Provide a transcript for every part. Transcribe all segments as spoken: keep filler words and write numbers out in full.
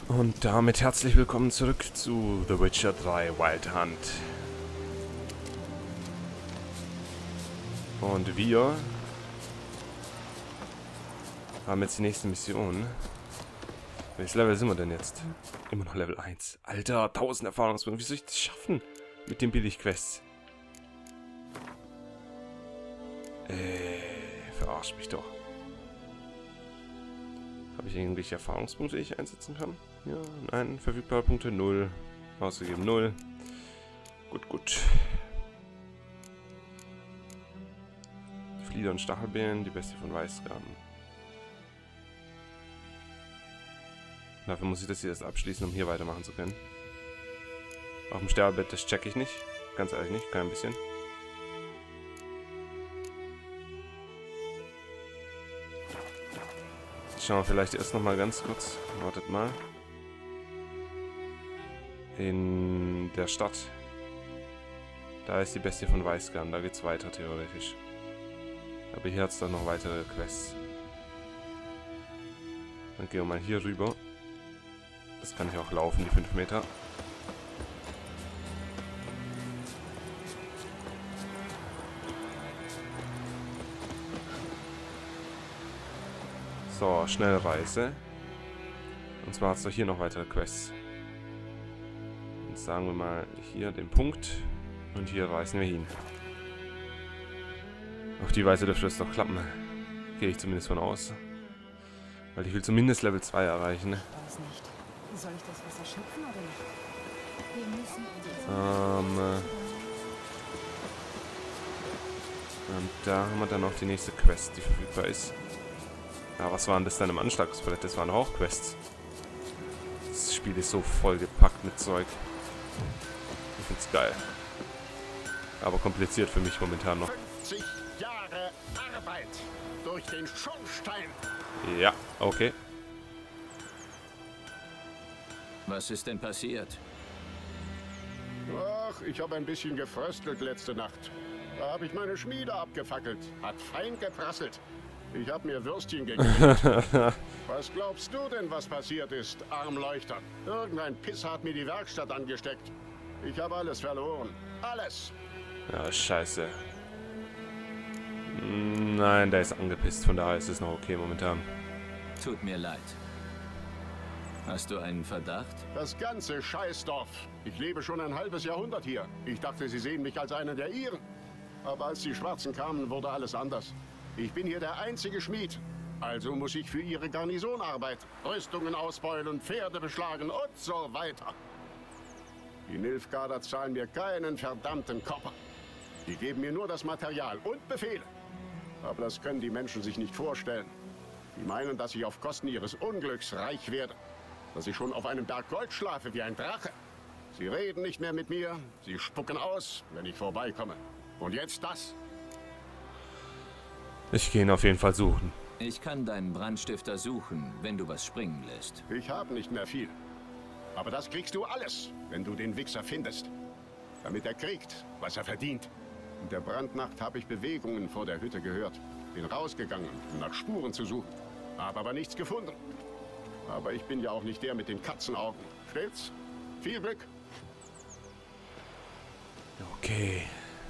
Und damit herzlich willkommen zurück zu The Witcher drei Wild Hunt. Und wir haben jetzt die nächste Mission. Welches Level sind wir denn jetzt? Immer noch Level eins. Alter, tausend Erfahrungspunkte. Wie soll ich das schaffen? Mit den Billigquests. Äh, verarsch mich doch. Habe ich irgendwelche Erfahrungspunkte, die ich einsetzen kann? Ja, nein, verfügbare Punkte null. Ausgegeben null. Gut, gut. Flieder und Stachelbeeren, die Bestie von Weißgraben. Dafür muss ich das hier erst abschließen, um hier weitermachen zu können. Auf dem Sterbebett, das check ich nicht. Ganz ehrlich nicht, kein bisschen. Schauen wir vielleicht erst noch mal ganz kurz. Wartet mal. In der Stadt. Da ist die Bestie von Weißgarn. Da geht's weiter theoretisch. Aber hier hat es dann noch weitere Quests. Dann gehen wir mal hier rüber. Das kann ich auch laufen, die fünf Meter. So, Schnellreise. Und zwar hat es doch hier noch weitere Quests. Jetzt sagen wir mal hier den Punkt. Und hier reisen wir hin. Auf die Weise dürfte es doch klappen. Gehe ich zumindest von aus. Weil ich will zumindest Level zwei erreichen. Weiß nicht. Soll ich das Wasser schöpfen oder nicht? Wir müssen Ähm, äh, und da haben wir dann noch die nächste Quest, die verfügbar ist. Ja, was waren das denn im Anschlagsbrett? Das waren auch Quests. Das Spiel ist so vollgepackt mit Zeug. Ich find's geil. Aber kompliziert für mich momentan noch. fünfzig Jahre Arbeit durch den Schornstein. Ja, okay. Was ist denn passiert? Ach, ich habe ein bisschen gefröstelt letzte Nacht. Da habe ich meine Schmiede abgefackelt. Hat fein geprasselt. Ich habe mir Würstchen gegrillt. Was glaubst du denn, was passiert ist, Armleuchter? Irgendein Pisser hat mir die Werkstatt angesteckt. Ich habe alles verloren. Alles. Ja, scheiße. Nein, der ist angepisst, von daher ist es noch okay momentan. Tut mir leid. Hast du einen Verdacht? Das ganze Scheißdorf. Ich lebe schon ein halbes Jahrhundert hier. Ich dachte, sie sehen mich als einen der ihren. Aber als die Schwarzen kamen, wurde alles anders. Ich bin hier der einzige Schmied. Also muss ich für ihre Garnison arbeiten. Rüstungen ausbeulen, Pferde beschlagen und so weiter. Die Nilfgaarder zahlen mir keinen verdammten Kopper. Die geben mir nur das Material und Befehle. Aber das können die Menschen sich nicht vorstellen. Die meinen, dass ich auf Kosten ihres Unglücks reich werde. Dass ich schon auf einem Berg Gold schlafe wie ein Drache. Sie reden nicht mehr mit mir. Sie spucken aus, wenn ich vorbeikomme. Und jetzt das. Ich gehe ihn auf jeden Fall suchen. Ich kann deinen Brandstifter suchen, wenn du was springen lässt. Ich habe nicht mehr viel. Aber das kriegst du alles, wenn du den Wichser findest. Damit er kriegt, was er verdient. In der Brandnacht habe ich Bewegungen vor der Hütte gehört. Bin rausgegangen, um nach Spuren zu suchen. Habe aber nichts gefunden. Aber ich bin ja auch nicht der mit den Katzenaugen. Stimmt's? Viel Glück. Okay.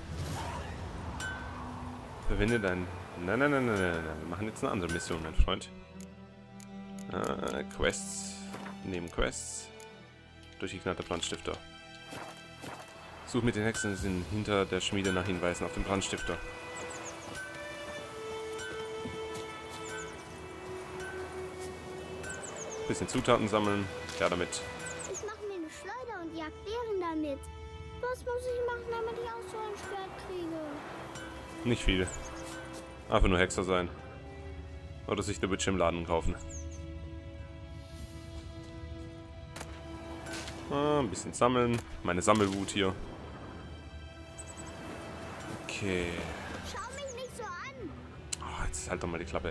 Verwende dein... Nein, nein, nein, nein, nein, nein. Wir machen jetzt eine andere Mission, mein Freund. Äh, Quests. Neben Quests. Durchgeknallter Brandstifter. Such mit den Hexen sind hinter der Schmiede nach Hinweisen auf den Brandstifter. Bisschen Zutaten sammeln. Ja, damit. Ich mache mir eine Schleuder und jag Bären damit. Was muss ich machen, damit ich auch so ein Schwert kriege? Nicht viel. Einfach nur Hexer sein. Oder sich der Witch im Laden kaufen. Ah, ein bisschen sammeln. Meine Sammelwut hier. Okay. Schau mich nicht so an. Oh, jetzt halt doch mal die Klappe.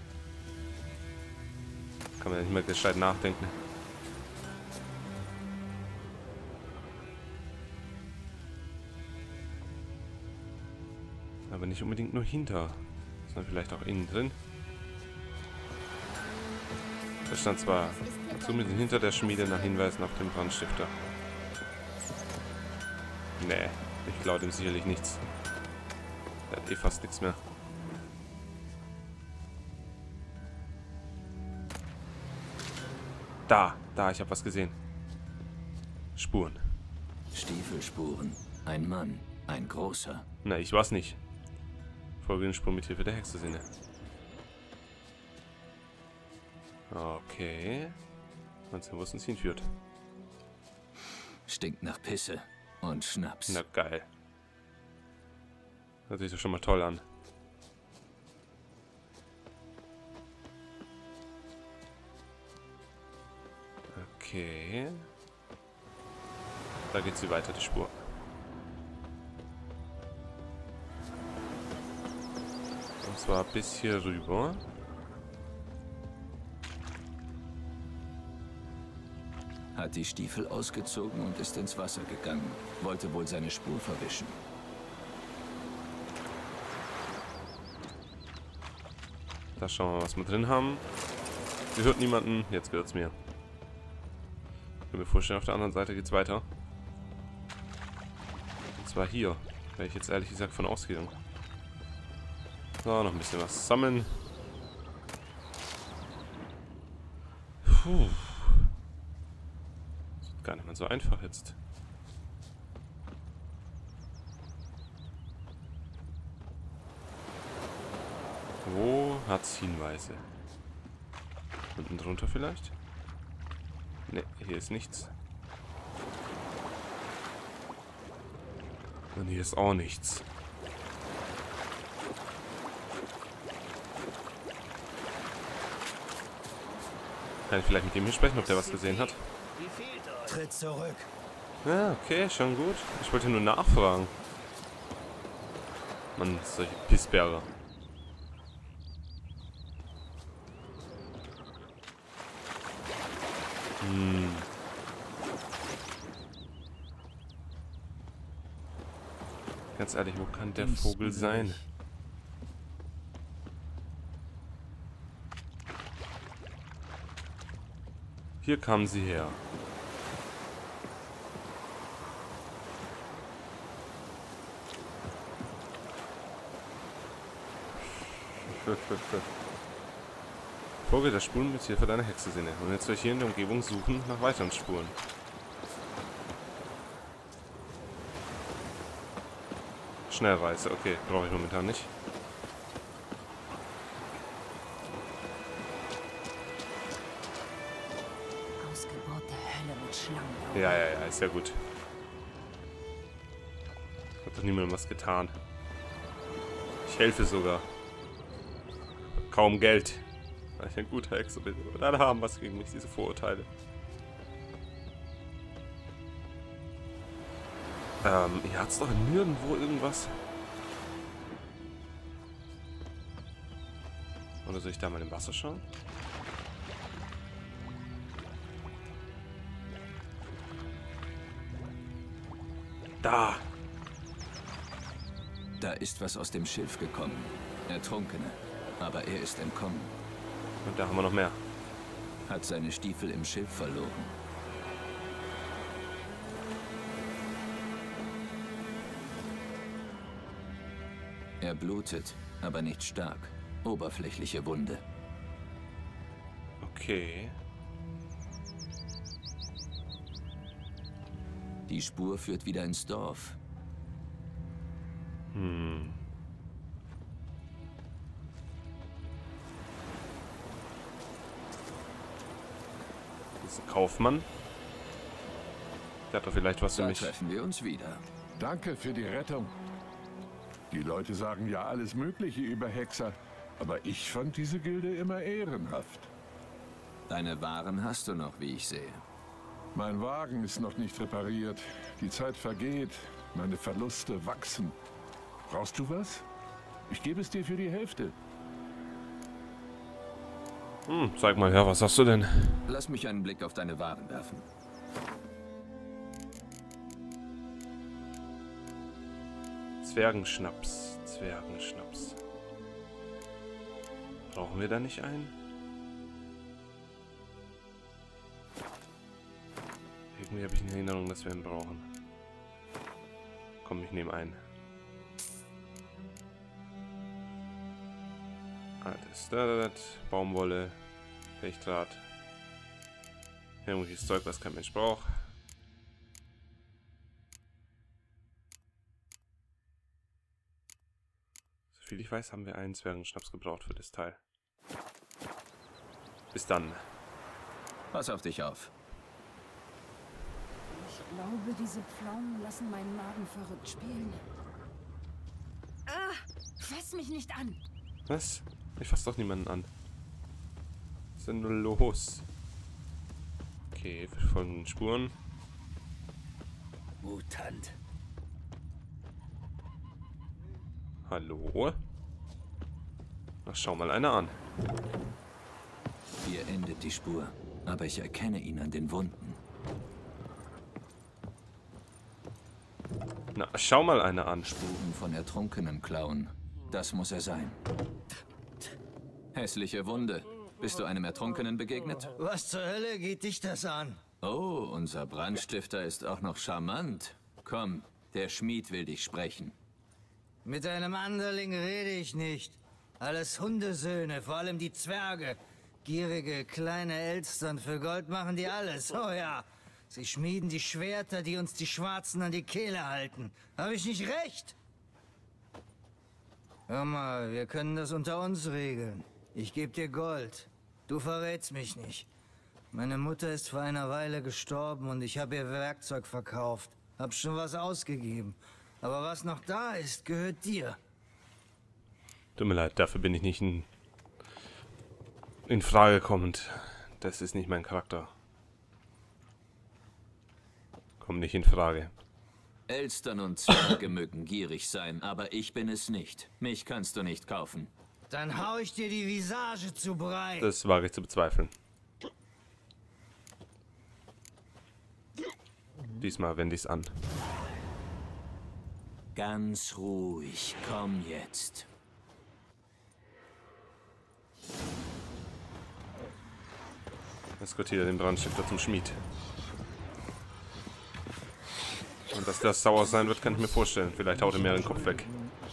Kann man ja nicht mehr gescheit nachdenken. Aber nicht unbedingt nur hinter, sondern vielleicht auch innen drin. Da stand zwar somit hinter der Schmiede nach Hinweisen auf den Brandstifter. Nee, ich glaube dem sicherlich nichts. Der hat eh fast nichts mehr. Da, da, ich habe was gesehen. Spuren. Stiefelspuren. Ein Mann. Ein großer. Na, ich war's nicht. Folge den Spur mit Hilfe der Hexersinne. Okay. Mal sehen, wo es uns hinführt. Stinkt nach Pisse und Schnaps. Na geil. Hört sich doch schon mal toll an. Okay. Da geht sie weiter, die Spur. Und zwar bis hier rüber. Hat die Stiefel ausgezogen und ist ins Wasser gegangen. Wollte wohl seine Spur verwischen. Da schauen wir mal, was wir drin haben. Sie hört niemanden, jetzt gehört's mir. Ich kann mir vorstellen, auf der anderen Seite geht's weiter. Und zwar hier. Wäre ich jetzt ehrlich gesagt von ausgegangen. So, noch ein bisschen was sammeln. Puh. Das ist gar nicht mal so einfach jetzt. Wo hat's Hinweise? Unten drunter vielleicht? Ne, hier ist nichts. Und hier ist auch nichts. Kann ich vielleicht mit ihm hier sprechen, ob der was gesehen hat? Tritt zurück. Ja, okay, schon gut. Ich wollte nur nachfragen. Mann, solche Pissberger. Hm. Ganz ehrlich, wo kann der Vogel sein? Hier kamen sie her. Folge der Spuren mit Hilfe deiner Hexersinne. Und jetzt soll ich hier in der Umgebung suchen nach weiteren Spuren. Schnellreise, okay, brauche ich momentan nicht. Ausgeburt der Hölle mit Schlangen. Ja, ja, ja, ist ja gut. Hat doch niemandem was getan. Ich helfe sogar. Kaum Geld. Weil ich ein guter Hexer bin. Aber dann haben was gegen mich, diese Vorurteile. Ähm, hier hat's doch nirgendwo irgendwas. Oder soll ich da mal im Wasser schauen? Da! Da ist was aus dem Schilf gekommen. Ertrunkene. Aber er ist entkommen. Und da haben wir noch mehr. Hat seine Stiefel im Schilf verloren. Er blutet, aber nicht stark. Oberflächliche Wunde. Okay. Die Spur führt wieder ins Dorf. Hm. Das ist ein Kaufmann. Der hat doch vielleicht was für Da mich. treffen wir uns wieder. Danke für die Rettung. Die Leute sagen ja alles Mögliche über Hexer, aber ich fand diese Gilde immer ehrenhaft. Deine Waren hast du noch, wie ich sehe. Mein Wagen ist noch nicht repariert. Die Zeit vergeht, meine Verluste wachsen. Brauchst du was? Ich gebe es dir für die Hälfte. Hm, sag mal her, was hast du denn? Lass mich einen Blick auf deine Waren werfen. Zwergenschnaps. Zwergenschnaps. Brauchen wir da nicht einen? Irgendwie habe ich eine Erinnerung, dass wir ihn brauchen. Komm, ich nehme ein. Altes Dadat, Baumwolle, Fechtdraht. Irgendwelches Zeug, was kein Mensch braucht. Soviel ich weiß, haben wir einen Zwergenschnaps gebraucht für das Teil. Bis dann. Pass auf dich auf. Ich glaube, diese Pflaumen lassen meinen Magen verrückt spielen. Ah, fass mich nicht an. Was? Ich fass doch niemanden an. Was ist denn nur los? Okay, wir folgen den Spuren. Mutant. Hallo? Ach, schau mal einer an. Hier endet die Spur, aber ich erkenne ihn an den Wunden. Na, schau mal einer an. Spuren von ertrunkenen Klauen. Das muss er sein. Hässliche Wunde. Bist du einem Ertrunkenen begegnet? Was zur Hölle geht dich das an? Oh, unser Brandstifter ist auch noch charmant. Komm, der Schmied will dich sprechen. Mit einem Anderling rede ich nicht. Alles Hundesöhne, vor allem die Zwerge. Gierige, kleine Elstern, für Gold machen die alles. Oh ja, sie schmieden die Schwerter, die uns die Schwarzen an die Kehle halten. Habe ich nicht recht? Hör mal, wir können das unter uns regeln. Ich gebe dir Gold. Du verrätst mich nicht. Meine Mutter ist vor einer Weile gestorben und ich habe ihr Werkzeug verkauft. Hab schon was ausgegeben. Aber was noch da ist, gehört dir. Tut mir leid, dafür bin ich nicht in, in Frage kommend. Das ist nicht mein Charakter. Kommt nicht in Frage. Elstern und Zwerge mögen gierig sein, aber ich bin es nicht. Mich kannst du nicht kaufen. Dann hau ich dir die Visage zu breit. Das wage ich zu bezweifeln. Diesmal wende ich es an. Ganz ruhig, komm jetzt. Eskortiere den Brandstifter zum Schmied. Und dass das sauer sein wird, kann ich mir vorstellen. Vielleicht haut er mir den Kopf weg.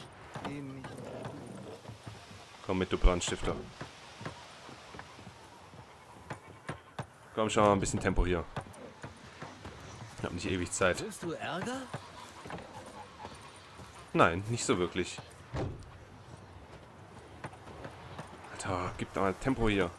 Komm mit, du Brandstifter. Komm, schau mal, ein bisschen Tempo hier. Ich hab nicht ewig Zeit. Willst du Ärger? Nein, nicht so wirklich. Alter, gib da mal Tempo hier.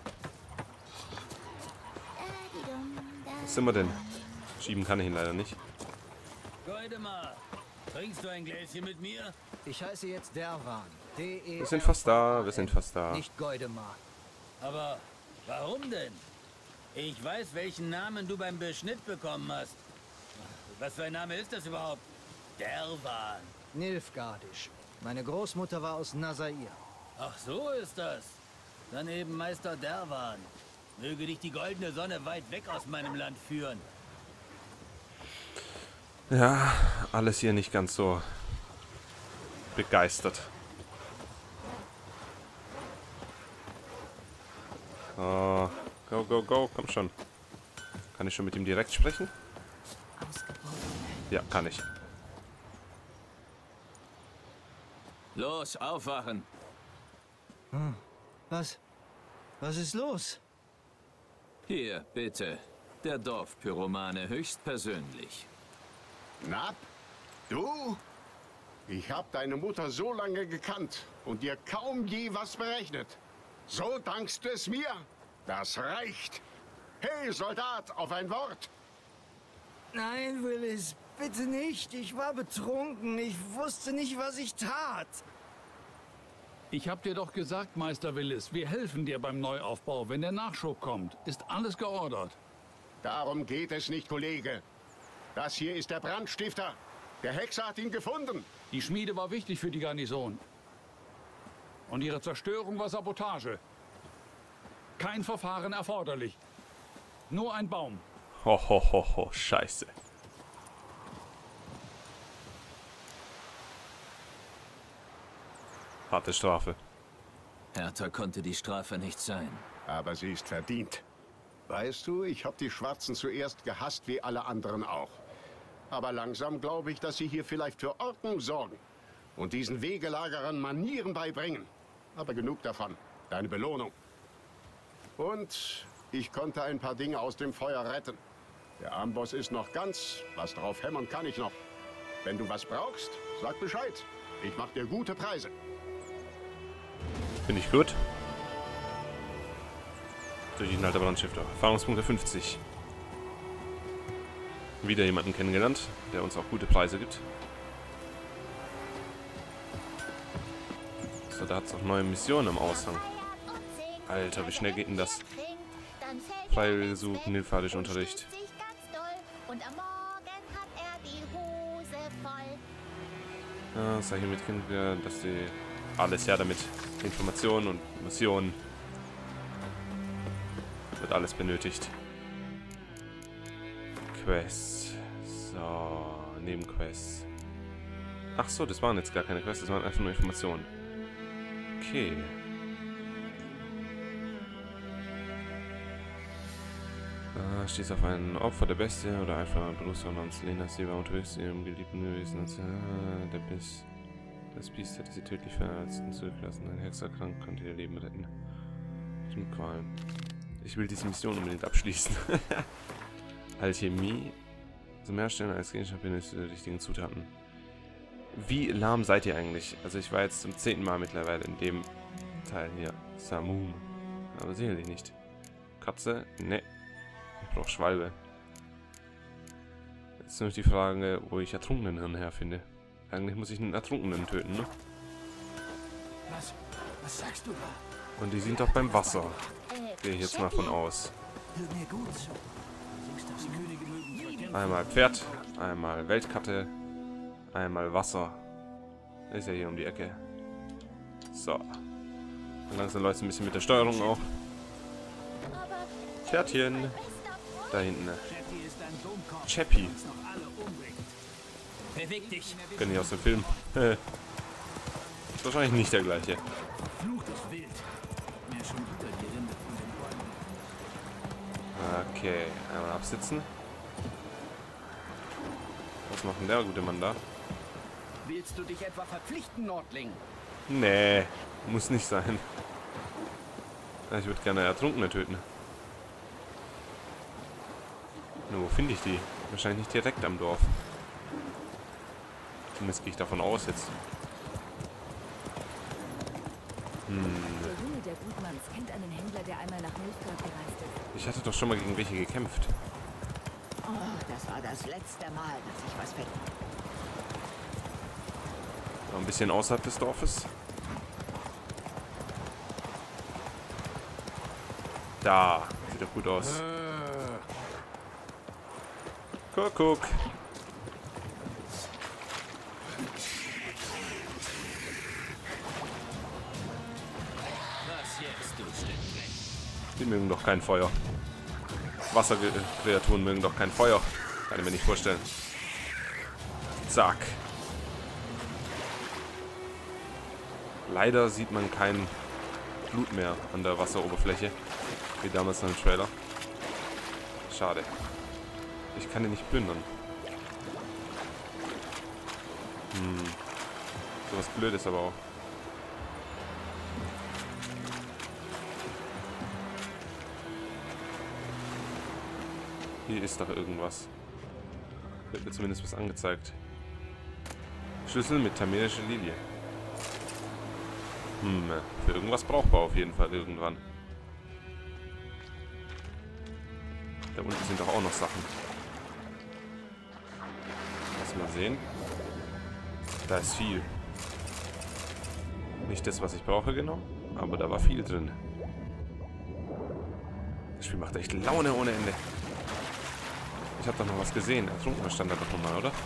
Was sind wir denn? Schieben kann ich ihn leider nicht. Goldemar, trinkst du ein Gläschen mit mir? Ich heiße jetzt Derwan. D E Wir sind fast da, wir sind fast da. Nicht Goldemar. Aber warum denn? Ich weiß, welchen Namen du beim Beschnitt bekommen hast. Was für ein Name ist das überhaupt? Derwan. Nilfgaardisch. Meine Großmutter war aus Nasair. Ach, so ist das. Dann eben Meister Derwan. Möge dich die goldene Sonne weit weg aus meinem Land führen. Ja, alles hier nicht ganz so begeistert. Oh, go, go, go, komm schon. Kann ich schon mit ihm direkt sprechen? Ja, kann ich. Los, aufwachen. Hm. Was? Was ist los? Hier, bitte. Der Dorfpyromane höchstpersönlich. Nab? Du? Ich hab deine Mutter so lange gekannt und dir kaum je was berechnet. So dankst du es mir? Das reicht. Hey, Soldat, auf ein Wort. Nein, Willis, bitte nicht. Ich war betrunken. Ich wusste nicht, was ich tat. Ich hab dir doch gesagt, Meister Willis, wir helfen dir beim Neuaufbau, wenn der Nachschub kommt. Ist alles geordert. Darum geht es nicht, Kollege. Das hier ist der Brandstifter. Der Hexer hat ihn gefunden. Die Schmiede war wichtig für die Garnison. Und ihre Zerstörung war Sabotage. Kein Verfahren erforderlich. Nur ein Baum. Ho, ho, ho, ho, scheiße. Harte Strafe. Härter konnte die Strafe nicht sein. Aber sie ist verdient. Weißt du, ich habe die Schwarzen zuerst gehasst, wie alle anderen auch. Aber langsam glaube ich, dass sie hier vielleicht für Ordnung sorgen und diesen Wegelagerern Manieren beibringen. Aber genug davon. Deine Belohnung. Und ich konnte ein paar Dinge aus dem Feuer retten. Der Amboss ist noch ganz. Was drauf hämmern kann ich noch. Wenn du was brauchst, sag Bescheid. Ich mach dir gute Preise. Finde ich gut. Durch den alter Brandstifter. Erfahrungspunkte fünfzig. Wieder jemanden kennengelernt, der uns auch gute Preise gibt. So, da hat es auch neue Missionen im Aushang. Alter, wie schnell geht denn das? Freiwillige suchen, nilpfadischer Unterricht. Ja, sag ich mit Kind, dass sie alles her damit. Informationen und Missionen. Wird alles benötigt. Quests. So, Nebenquests. Ach so, das waren jetzt gar keine Quests, das waren einfach nur Informationen. Okay. Äh, stehst auf ein Opfer der Bestie oder einfach ein Berufsmann namens Lena. Sie war unterwegs zu ihrem Geliebten gewesen. Als, äh, der Biss. Das Biest hätte sie tödlich verletzt und zurückgelassen. Ein Hexer krank konnte ihr Leben retten. Zum Qualen. Ich will diese Mission unbedingt abschließen. Alchemie. Zum Herstellen als Gegenstand benötigst du die richtigen Zutaten. Wie lahm seid ihr eigentlich? Also ich war jetzt zum zehnten Mal mittlerweile in dem Teil hier. Samum. Aber sicherlich nicht. Katze? Ne. Ich brauche Schwalbe. Jetzt nur die Frage, wo ich ertrunkenen Hirn herfinde. Eigentlich muss ich einen Ertrunkenen töten, ne? Was, was sagst du da? Und die sind doch beim Wasser. Gehe ich jetzt mal von aus. Einmal Pferd, einmal Weltkarte, einmal Wasser. Das ist ja hier um die Ecke. So. Und langsam läuft es ein bisschen mit der Steuerung auch. Pferdchen. Da hinten. Chappie. Beweg dich. Kenn ich aus dem Film. Ist wahrscheinlich nicht der gleiche. Okay, einmal absitzen. Was macht denn der gute Mann da? Willst du dich etwa verpflichten, Nordling? Nee, muss nicht sein. Ich würde gerne Ertrunkene töten. Nur, wo finde ich die? Wahrscheinlich nicht direkt am Dorf. Zumindest gehe ich davon aus jetzt. Hm. Der Junge der Gutmanns kennt einen Händler, der einmal nach Nilfgaard gereist ist. Ich hatte doch schon mal gegen welche gekämpft. Oh, das war das letzte Mal, dass ich was finde. War ein bisschen außerhalb des Dorfes. Da. Sieht doch gut aus. Guck, guck. Die mögen doch kein Feuer. Wasserkreaturen mögen doch kein Feuer. Kann ich mir nicht vorstellen. Zack. Leider sieht man kein Blut mehr an der Wasseroberfläche. Wie damals in dem Trailer. Schade. Ich kann den nicht plündern. Hm. So was Blödes aber auch. Hier ist doch irgendwas. Wird mir zumindest was angezeigt. Schlüssel mit tamerischer Lilie. Hm, für irgendwas brauchbar auf jeden Fall irgendwann. Da unten sind doch auch noch Sachen. Lass mal sehen. Da ist viel. Nicht das, was ich brauche genau, aber da war viel drin. Das Spiel macht echt Laune ohne Ende. Ich habe doch noch was gesehen. Ertrunkener stand da doch nochmal, oder?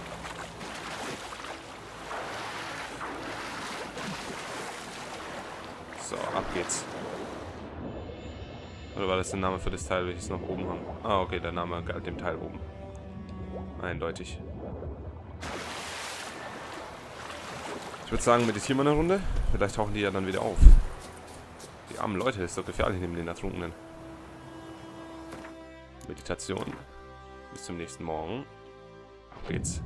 So, ab geht's. Oder war das der Name für das Teil, welches noch oben haben? Ah, okay, der Name galt dem Teil oben. Eindeutig. Ich würde sagen, meditieren wir eine Runde. Vielleicht tauchen die ja dann wieder auf. Die armen Leute, das ist doch gefährlich neben den Ertrunkenen. Meditation. Bis zum nächsten Morgen. Auf geht's.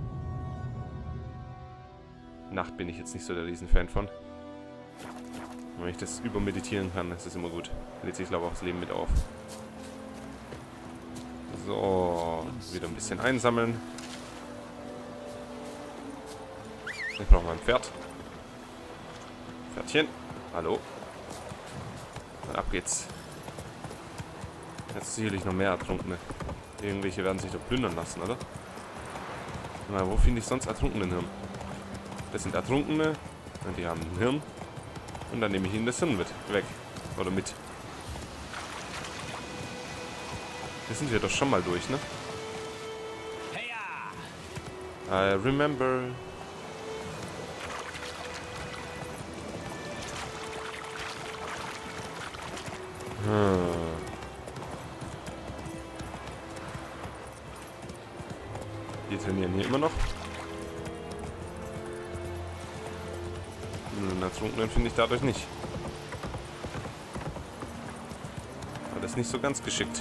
Nacht bin ich jetzt nicht so der Riesenfan von. Wenn ich das übermeditieren kann, ist das immer gut. Lädt sich, glaube ich, auch das Leben mit auf. So, wieder ein bisschen einsammeln. Ich brauche mal ein Pferd. Pferdchen. Hallo. Und ab geht's. Jetzt sicherlich noch mehr Ertrunkene. Irgendwelche werden sich doch plündern lassen, oder? Na, wo finde ich sonst ertrunkenen Hirn? Das sind Ertrunkene. Und die haben ein Hirn. Und dann nehme ich ihnen das Hirn mit. Weg. Oder mit. Das sind wir doch schon mal durch, ne? I remember. Hm. Die trainieren hier immer noch. Einen Ertrunkenen finde ich dadurch nicht. Aber das ist nicht so ganz geschickt.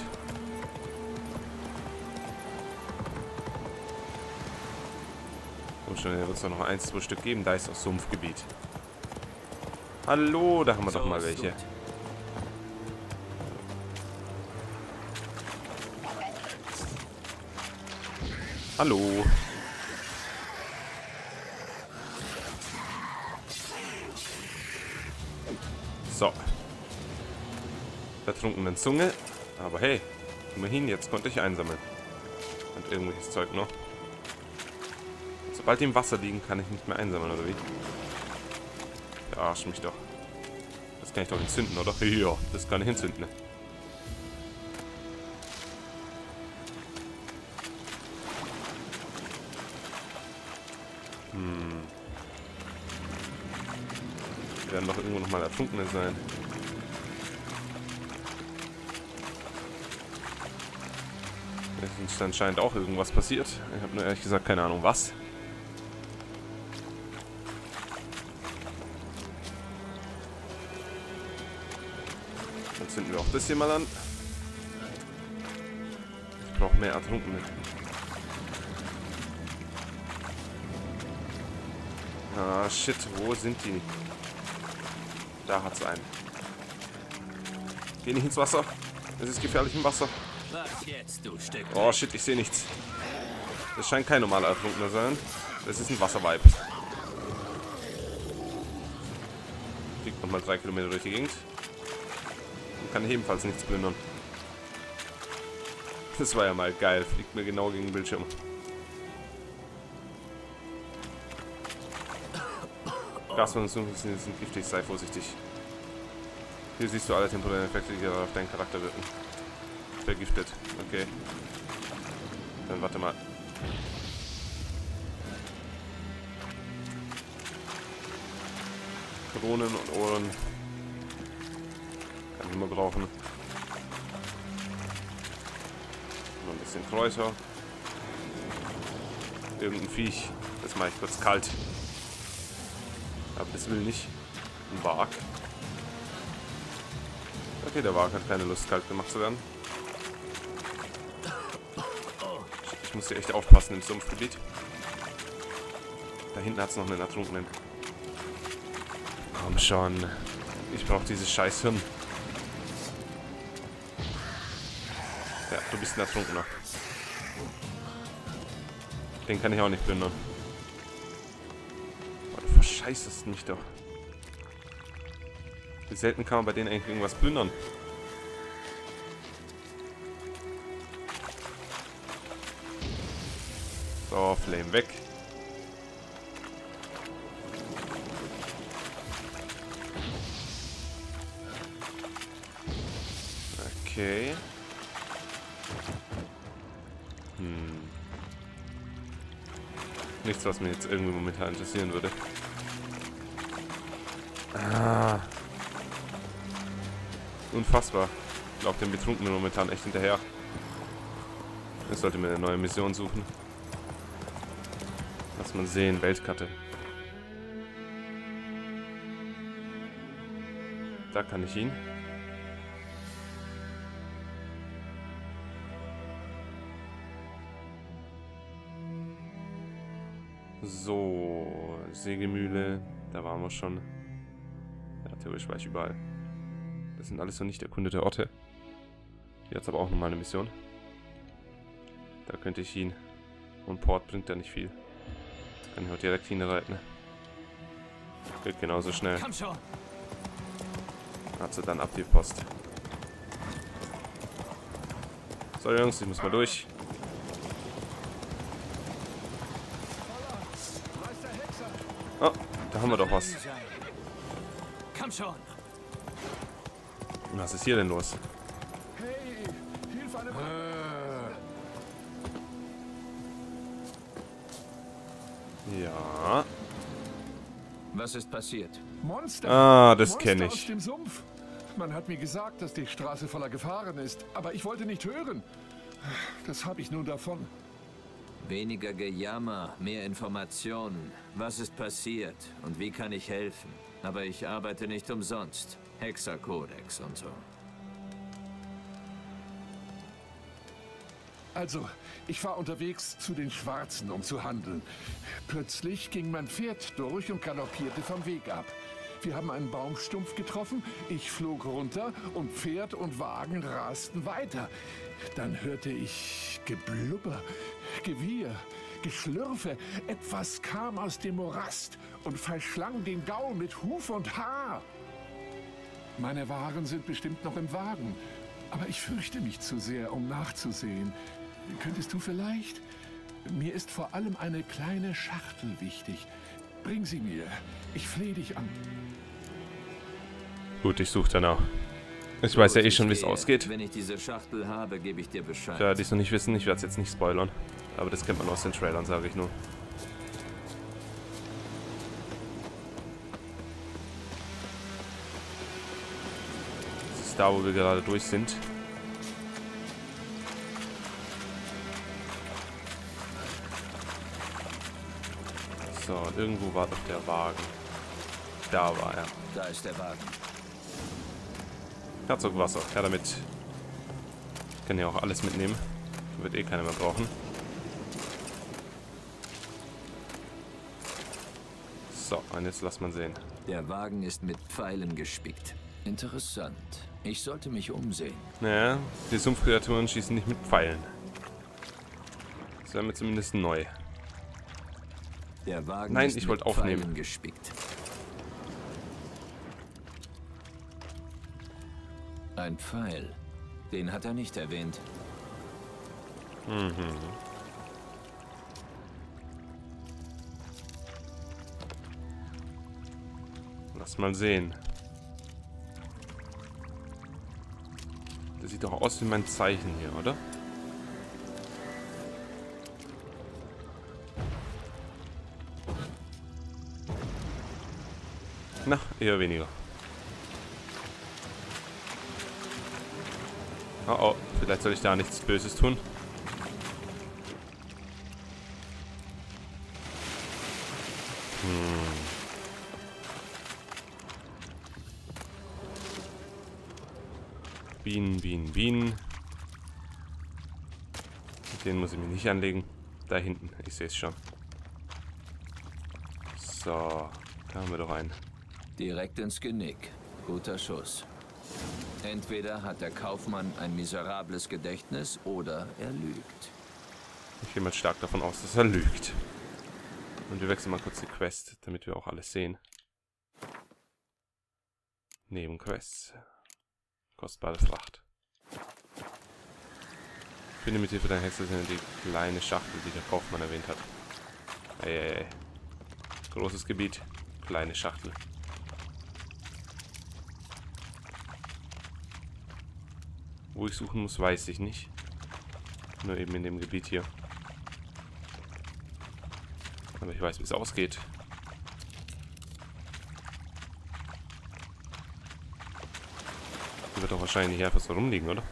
Und schon, da wird es doch noch eins, zwei Stück geben. Da ist auch Sumpfgebiet. Hallo, da haben wir doch mal welche. Hallo. So. Vertrunkenen Zunge. Aber hey, immerhin, jetzt konnte ich einsammeln. Und irgendwelches Zeug noch. Und sobald die im Wasser liegen, kann ich nicht mehr einsammeln, oder wie? Verarsch mich doch. Das kann ich doch entzünden, oder? Ja, das kann ich entzünden. Hm. Die werden doch irgendwo nochmal Ertrunkene sein. Es ist anscheinend auch irgendwas passiert. Ich habe nur ehrlich gesagt keine Ahnung was. Dann zünden wir auch das hier mal an. Ich brauche mehr Ertrunkene. Ah, shit, wo sind die? Da hat's einen. Geh nicht ins Wasser. Es ist gefährlich im Wasser. Was jetzt, du Stück? Oh shit, ich sehe nichts. Das scheint kein normaler Ertrunkener sein. Das ist ein Wasserweib. Fliegt nochmal drei Kilometer durch die Gegend. Und kann ebenfalls nichts plündern. Das war ja mal geil. Fliegt mir genau gegen den Bildschirm. Gasmonstern sind giftig, sei vorsichtig. Hier siehst du alle temporären Effekte, die auf deinen Charakter wirken. Vergiftet, okay. Dann warte mal. Kronen und Ohren. Kann ich immer brauchen. Noch ein bisschen Kräuter. Irgendein Viech. Das mache ich kurz kalt. Aber das will nicht. Ein Wag. Okay, der Wag hat keine Lust, kalt gemacht zu werden. Ich muss hier echt aufpassen im Sumpfgebiet. Da hinten hat es noch einen Ertrunkenen. Komm schon. Ich brauche dieses scheiß Hirn. Ja, du bist ein Ertrunkener. Den kann ich auch nicht plündern. Du verscheißest mich doch. Wie selten kann man bei denen eigentlich irgendwas plündern? So, Flame weg. Okay. Hm. Nichts, was mich jetzt irgendwie momentan interessieren würde. Ah. Unfassbar. Ich glaube, den Betrunkenen momentan echt hinterher. Ich sollte mir eine neue Mission suchen. Lass mal sehen, Weltkarte. Da kann ich ihn. So, Sägemühle, da waren wir schon. Ja, theoretisch war ich überall. Das sind alles noch nicht erkundete Orte. Hier hat es aber auch nochmal eine Mission. Da könnte ich hin. Und Port bringt ja nicht viel. Kann ich auch direkt hinreiten. Geht genauso schnell. Komm schon. Hat sie dann ab die Post. So Jungs, ich muss mal durch. Oh, da haben wir doch was. Komm schon. Was ist hier denn los? Hey, hilf einem! Ja. Was ist passiert? Monster! Ah, das Monster kenne aus ich. dem Sumpf. Man hat mir gesagt, dass die Straße voller Gefahren ist, aber ich wollte nicht hören. Das habe ich nun davon. Weniger Gejammer, mehr Informationen. Was ist passiert und wie kann ich helfen? Aber ich arbeite nicht umsonst. Hexerkodex und so. Also, ich war unterwegs zu den Schwarzen, um zu handeln. Plötzlich ging mein Pferd durch und galoppierte vom Weg ab. Wir haben einen Baumstumpf getroffen, ich flog runter und Pferd und Wagen rasten weiter. Dann hörte ich Geblubber, Gewieher, Geschlürfe. Etwas kam aus dem Morast und verschlang den Gaul mit Huf und Haar. Meine Waren sind bestimmt noch im Wagen, aber ich fürchte mich zu sehr, um nachzusehen. Könntest du vielleicht? Mir ist vor allem eine kleine Schachtel wichtig. Bring sie mir. Ich flehe dich an. Gut, ich suche danach. Ich weiß ja eh schon, wie es Gut, ich ausgeht. gehe. Wenn ich diese Schachtel habe, gebe ich dir Bescheid. Ja, die es noch nicht wissen, ich werde es jetzt nicht spoilern. Aber das kennt man aus den Trailern, sage ich nur. Das ist da, wo wir gerade durch sind. So, und irgendwo war doch der Wagen. Da war er. Da ist der Wagen. Herzog Wasser, her damit. Kann ja auch alles mitnehmen. Wird eh keiner mehr brauchen. So, und jetzt lass mal sehen. Der Wagen ist mit Pfeilen gespickt. Interessant. Ich sollte mich umsehen. Naja, die Sumpfkreaturen schießen nicht mit Pfeilen. Das wäre mir zumindest neu. Der Wagen Nein, ist ich mit wollte aufnehmen. Pfeilen gespickt. Ein Pfeil. Den hat er nicht erwähnt. Mhm. Lass mal sehen. Das sieht doch aus wie mein Zeichen hier, oder? Na, eher weniger. Oh oh, vielleicht soll ich da nichts Böses tun. Hm. Bienen, Bienen, Bienen. Den muss ich mir nicht anlegen. Da hinten, ich sehe es schon. So, da haben wir doch einen. Direkt ins Genick. Guter Schuss. Entweder hat der Kaufmann ein miserables Gedächtnis oder er lügt. Ich gehe mal stark davon aus, dass er lügt. Und wir wechseln mal kurz die Quest, damit wir auch alles sehen. Nebenquests. Kostbare Fracht. Finde mit Hilfe deiner Hexe die kleine Schachtel, die der Kaufmann erwähnt hat. Ey, ey, ey. Großes Gebiet, kleine Schachtel. Wo ich suchen muss, weiß ich nicht. Nur eben in dem Gebiet hier. Aber ich weiß, wie es ausgeht. Die wird doch wahrscheinlich nicht einfach so rumliegen, oder?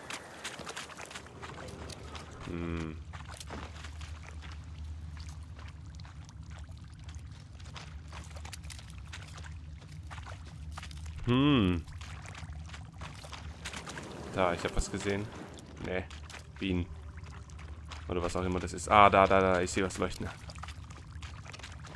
Hm. Hm. Da, ich habe was gesehen. Nee, Bienen. Oder was auch immer das ist. Ah, da, da, da, ich sehe was leuchten.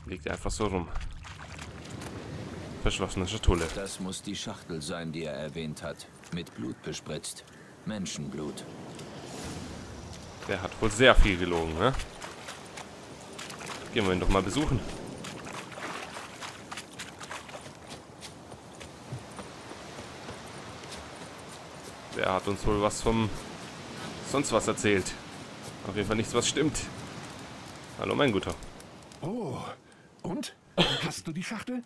Liegt einfach so rum. Verschlossene Schatulle. Das muss die Schachtel sein, die er erwähnt hat. Mit Blut bespritzt. Menschenblut. Der hat wohl sehr viel gelogen, ne? Gehen wir ihn doch mal besuchen. Der hat uns wohl was vom sonst was erzählt. Auf jeden Fall nichts, was stimmt. Hallo, mein Guter. Oh, und? Hast du die Schachtel?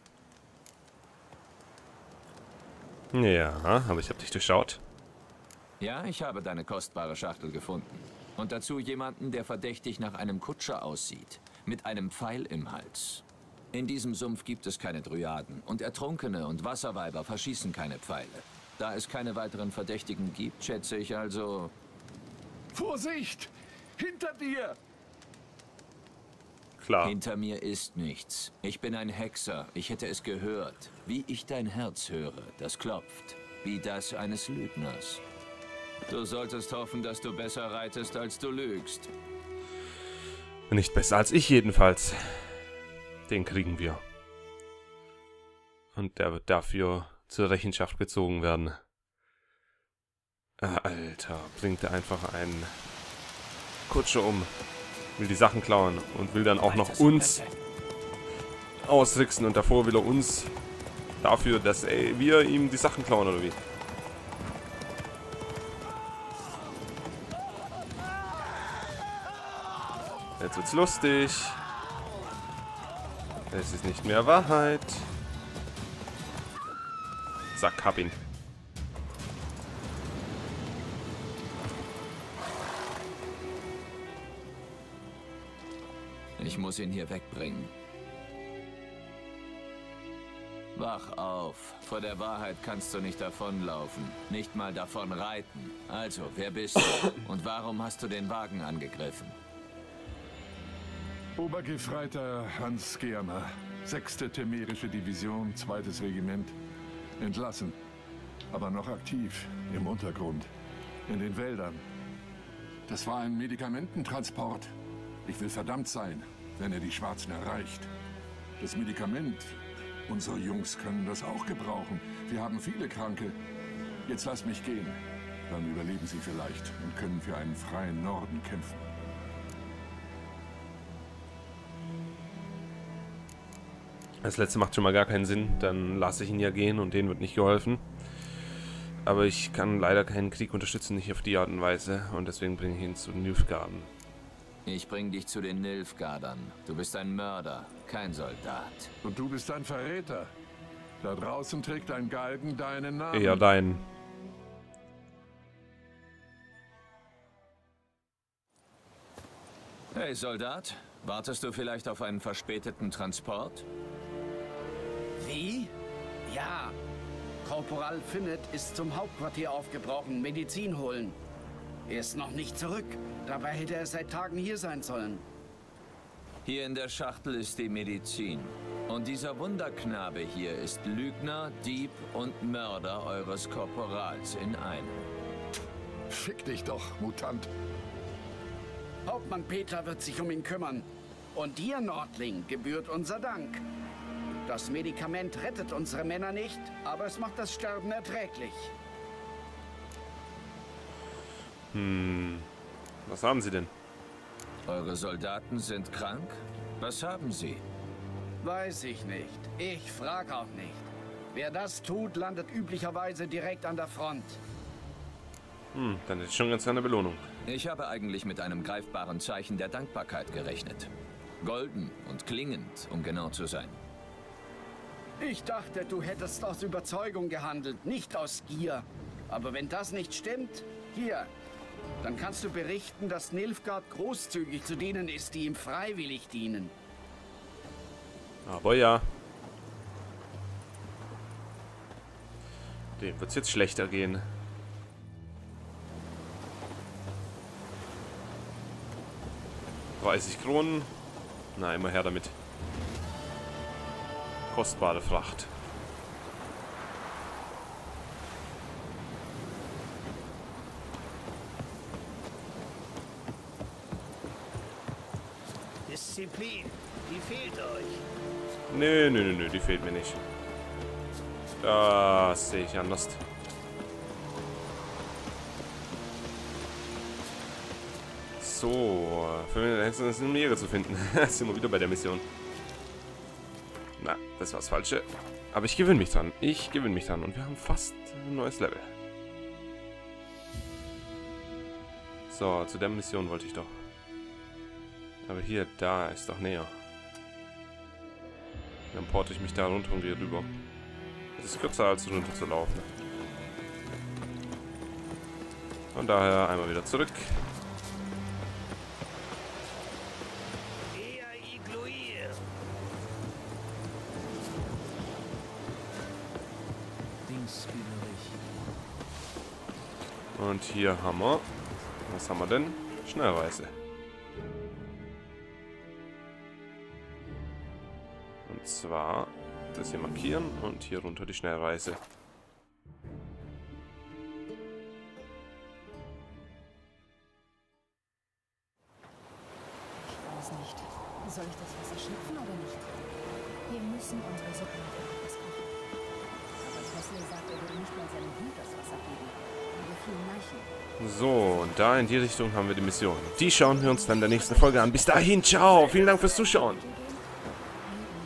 Ja, aber ich habe dich durchschaut. Ja, ich habe deine kostbare Schachtel gefunden. Und dazu jemanden, der verdächtig nach einem Kutscher aussieht. Mit einem Pfeil im Hals. In diesem Sumpf gibt es keine Dryaden. Und Ertrunkene und Wasserweiber verschießen keine Pfeile. Da es keine weiteren Verdächtigen gibt, schätze ich also... Vorsicht! Hinter dir! Klar. Hinter mir ist nichts. Ich bin ein Hexer. Ich hätte es gehört. Wie ich dein Herz höre, das klopft. Wie das eines Lügners. Du solltest hoffen, dass du besser reitest, als du lügst. Nicht besser als ich jedenfalls. Den kriegen wir. Und der wird dafür zur Rechenschaft gezogen werden. Ah, Alter, bringt er einfach einen Kutscher um. Will die Sachen klauen und will dann auch noch uns ausrichsen. Und davor will er uns dafür, dass ey, wir ihm die Sachen klauen, oder wie? Jetzt wird's lustig. Es ist nicht mehr Wahrheit. Zack, hab ihn. Ich muss ihn hier wegbringen. Wach auf. Vor der Wahrheit kannst du nicht davonlaufen. Nicht mal davon reiten. Also, wer bist du? Und warum hast du den Wagen angegriffen? Obergefreiter Hans Germer, sechste Temerische Division, zweites Regiment. Entlassen, aber noch aktiv, im Untergrund, in den Wäldern. Das war ein Medikamententransport. Ich will verdammt sein, wenn er die Schwarzen erreicht. Das Medikament, unsere Jungs können das auch gebrauchen. Wir haben viele Kranke. Jetzt lass mich gehen. Dann überleben sie vielleicht und können für einen freien Norden kämpfen. Das letzte macht schon mal gar keinen Sinn. Dann lasse ich ihn ja gehen und denen wird nicht geholfen. Aber ich kann leider keinen Krieg unterstützen, nicht auf die Art und Weise. Und deswegen bringe ich ihn zu den Nilfgaarden. Ich bringe dich zu den Nilfgaardern. Du bist ein Mörder, kein Soldat. Und du bist ein Verräter. Da draußen trägt ein Galgen deinen Namen. Eher deinen. Hey Soldat, wartest du vielleicht auf einen verspäteten Transport? Wie? Ja. Korporal Finnet ist zum Hauptquartier aufgebrochen, Medizin holen. Er ist noch nicht zurück. Dabei hätte er seit Tagen hier sein sollen. Hier in der Schachtel ist die Medizin. Und dieser Wunderknabe hier ist Lügner, Dieb und Mörder eures Korporals in einem. Fick dich doch, Mutant. Hauptmann Peter wird sich um ihn kümmern. Und dir, Nordling, gebührt unser Dank. Das Medikament rettet unsere Männer nicht, aber es macht das Sterben erträglich. Hm. Was haben Sie denn? Eure Soldaten sind krank? Was haben sie? Weiß ich nicht. Ich frage auch nicht. Wer das tut, landet üblicherweise direkt an der Front. Hm, dann ist schon ganz eine Belohnung. Ich habe eigentlich mit einem greifbaren Zeichen der Dankbarkeit gerechnet. Golden und klingend, um genau zu sein. Ich dachte, du hättest aus Überzeugung gehandelt, nicht aus Gier. Aber wenn das nicht stimmt, hier, dann kannst du berichten, dass Nilfgaard großzügig zu denen ist, die ihm freiwillig dienen. Aber ja. Dem wird es jetzt schlechter gehen. dreißig Kronen. Na, immer her damit. Kostbare Fracht. Disziplin, die fehlt euch. Nö, nö, nö, nö, die fehlt mir nicht. Das sehe ich anders. So, für mich ist ein Jäger zu finden. Sind wir wieder bei der Mission. Na, das war das Falsche. Aber ich gewöhne mich dran. Ich gewöhne mich dran. Und wir haben fast ein neues Level. So, zu der Mission wollte ich doch. Aber hier, da ist doch näher. Dann porte ich mich da runter und gehe rüber. Das ist kürzer als runter zu laufen. Von daher einmal wieder zurück. Und hier haben wir... Was haben wir denn? Schnellreise. Und zwar das hier markieren und hier runter die Schnellreise. Ich weiß nicht. Soll ich das Wasser schöpfen oder nicht? Wir müssen unsere Suppe mit etwas kochen. Aber Wesley sagt, er würde nicht mal seinem Hund das Wasser geben. Wir fielen Leichen. So, und da in die Richtung haben wir die Mission. Die schauen wir uns dann in der nächsten Folge an. Bis dahin, ciao. Vielen Dank fürs Zuschauen.